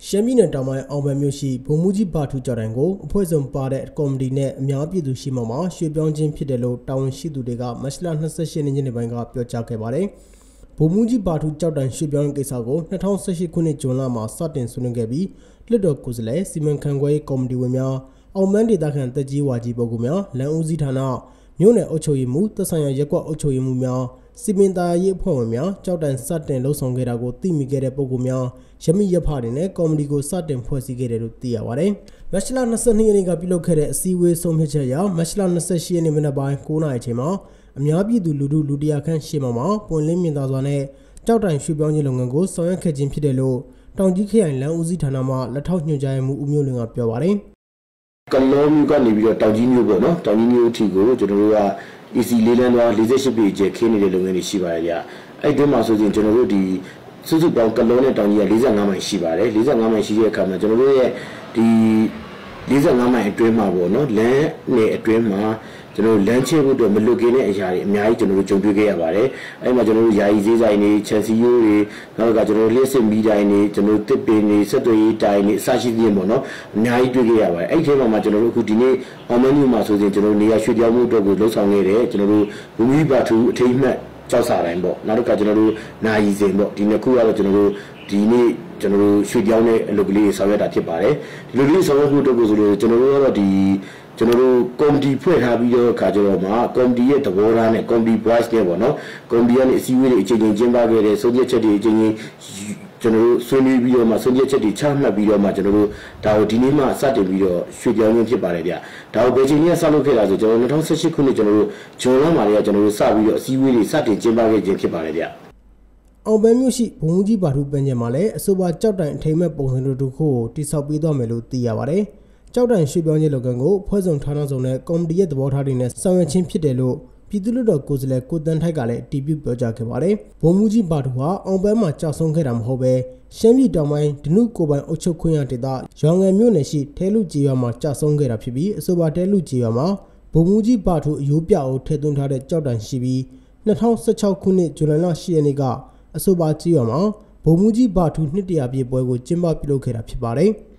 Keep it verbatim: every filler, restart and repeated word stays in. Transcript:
ရှမ်းပြည်နယ်တောင်ပိုင်းအောင်ပန်မြို့ရှိဗိုလ်မှူးကြီးဘာထူကြော်တိုင်ကိုအဖွဲ့စုံပါတဲ့ကော်မတီနဲ့အများပြည်သူရှိမှမှာရွှေပြောင်းခြင်းဖြစ်တယ်လို့တာဝန်ရှိသူတွေကမတ်လ၂၈ရက်နေ့ညနေပိုင်းကပြောကြားခဲ့ပါတယ်။ဗိုလ်မှူးကြီးဘာထူကြော်တိုင်ရွှေပြောင်းကိစ္စကို၂၀၁၈ခုနှစ်ဇွန်လမှာစတင်ဆွေးနွေးခဲ့ပြီးလွှတ်တော်ကိုယ်စားလှယ်စီမံခန့်ခွဲရေးကော်မတီဝင်များအောင်မန်းဒေသခံတက်ကြီးဝါကြီးပုဂ္ဂိုလ်များလမ်းဦးစီးဌာနမြို့နယ်အုပ်ချုပ်ရေးမှူးသက်ဆိုင်ရာရပ်ကွက်အုပ်ချုပ်ရေးမှူးများစီမံသားရေးအဖွဲ့ဝင်များကြောက်တန်စတင်လှုပ်ဆောင်ခဲ့တာကိုသိမိခဲ့တဲ့ပုဂ္ဂိုလ်များရမိရဖတွေနဲ့ကော်မတီကိုစတင်ဖွဲ့စည်းခဲ့တယ်လို့သိရပါတယ်။မတ်လ၂၂ရက်နေ့ကပြုလုပ်ခဲ့တဲ့အစည်းအဝေးဆုံးဖြတ်ချက်အရမတ်လ၂၈ရက်နေ့မနက်ပိုင်း၉နာရီအချိန်မှာအများပြည်သူလူထုလူတရာခန့်ရှေ့မှာပွင့်လင်းမြင်သာစွာနဲ့ကြောက်တိုင်ရွှေပြောင်းခြင်းလုပ်ငန်းကိုဆောင်ရွက်ခဲ့ခြင်းဖြစ်တယ်လို့တောင်ကြီးခရိုင်လမ်းဦးစီးဌာနမှလက်ထောက်ညွှန်ကြားရေးမှူးဦးမျိုးလင်းကပြောပါတယ်။ကလောမျိုးကနေပြီးတော့တောင်ကြီးမျိုးပေါ့နော်တောင်ကြီးမျိုးအထိကိုကျွန်တော်တို့ကE C လေးလမ်းသွား၄၈ပေကျခင်းနေတဲ့လုပ်ငန်းတွေရှိပါတယ်ဗျ။အဲ့ဒီမှာဆိုရင်ကျွန်တော်တို့ဒီစုစုပေါင်းကလောနဲ့တောင်ကြီးက၄၅မိုင်ရှိပါတယ်။၄၅မိုင်ရှိတဲ့အခါမှာကျွန်တော်တို့ရဲ့ဒီ၄၅မိုင်အတွင်းမှာပေါ့နော်လမ်းနယ်အတွင်းမှာကျွန်တော်လမ်းချေဖို့အတွက်မလွတ်ကင်းတဲ့အရာတွေအများကြီးကျွန်တော်တို့ကြုံတွေ့ခဲ့ရပါတယ်။အဲ့မှာကျွန်တော်တို့ယာယီဈေးဆိုင်တွေခြံစည်းရိုးတွေနောက်ကကျွန်တော်တို့လျှက်စစ်မီတိုင်တွေကျွန်တော်တို့တစ်ပင်တွေဆက်သွယ်ရေးတိုင်တွေအစရှိသဖြင့်ပေါ့နော်အများကြီးတွေ့ခဲ့ရပါတယ်။အဲ့ဒီထဲမှာကျွန်တော်တို့အခုဒီနေ့အောင်မန်းမြို့မှာဆိုရင်ကျွန်တော်တို့နေရာရွှေ့ပြောင်းမှုအတွက်ကိုလှုပ်ဆောင်ခဲ့တယ်ကျွန်တော်တို့ဘူမီဘာထူအထိမ်းအမှတ်ကြောက်စာတိုင်းပေါ့နောက်တစ်ခါကျွန်တော်တို့နာယီစင်ပေါ့ဒီနှစ်ခုကတော့ကျွန်တော်တို့ဒီနေ့ကျွန်တော်တို့ရွှေ့ပြောင်းတဲ့အလုပ်ကလေးဆောင်ရွက်တာဖြစ်ပါတယ်ဒီလိုလေးဆောင်ရွက်မှုအတွက်ကိုဆိုလို့ကျွန်တော်တို့ကတော့ဒီကျွန်တော်တို့ကော်မတီဖွဲ့ထားပြီးတော့ခါကြတော့မှာကော်မတီရဲ့သဘောထားနဲ့ကော်မတီ voice နဲ့ပေါ့နော်ကော်မတီကနေအစည်းအဝေးတွေအချိန်ချင်းကျင်းပခဲ့တဲ့ဆုံးဖြတ်ချက်တွေအချိန်ချင်းကျွန်တော်တို့ဆွေးနွေးပြီးတော့မှဆုံးဖြတ်ချက်တွေချမှတ်ပြီးတော့မှကျွန်တော်တို့ဒါကိုဒီနေ့မှစတင်ပြီးတော့ရွှေ့ပြောင်းခြင်းဖြစ်ပါတယ်ဗျဒါကိုဘယ်ချိန်ကြီးကစလုပ်ခဲ့တာဆိုကျွန်တော်၂၀၁၈ခုနှစ်ကျွန်တော်တို့ဂျွန်လမှာတွေကကျွန်တော်တို့စပြီးတော့အစည်းအဝေးတွေစတင်ကျင်းပခဲ့ခြင်းဖြစ်ပါတယ်ဗျအောင်ပန်းမြို့ရှိဗိုလ်မှူးကြီးဘာထူပန်းကျင်မှာလည်းအဆိုပါကြောက်တိုင်အထိမ်းမဲ့ပုံစံတို့တစ်ခုကိုတိစောက်ပေးသွားမယ်လို့သိရပါတယ်ကြောက်တိုင်ရွှေ့ပြောင်းခြင်းလုပ်ငန်းကိုဖွဲ့စုံဌာနဆောင်နဲ့ကော်မတီရဲ့သဘောထားတွေနဲ့ဆောင်ရွက်ခြင်းဖြစ်တယ်လို့ပြည်သူ့လွှတ်တော်ကိုယ်စားလှယ်ကိုတန်းထိုက်ကလည်းအတည်ပြုပြောကြားခဲ့ပါတယ်။ဗိုလ်မှူးကြီးဘာထူဟာအောင်ပန်းမှာကြာဆုံးခဲ့တာမဟုတ်ပဲရှမ်းပြည်တောင်ပိုင်းဒနုကိုပိုင်အုပ်ချုပ်ခွင့်ရဒေသရောင်ငယ်မြို့နယ်ရှိထဲလူကြီးရွာမှာကြာဆုံးခဲ့တာဖြစ်ပြီးအဆိုပါတဲလူကြီးရွာမှာဗိုလ်မှူးကြီးဘာထူအယိုးပြအိုထည့်သွင်းထားတဲ့ကြောက်တိုင်ရှိပြီး၂၀၁၆ခုနှစ်ဇူလိုင်လ၈ရက်နေ့ကအဆိုပါကြီးရွာမှာဗိုလ်မှူးကြီးဘာထူနှစ်တရာပြည့်ပွဲကိုကျင်းပပြုလုပ်ခဲ့တာဖြစ်ပါတယ်။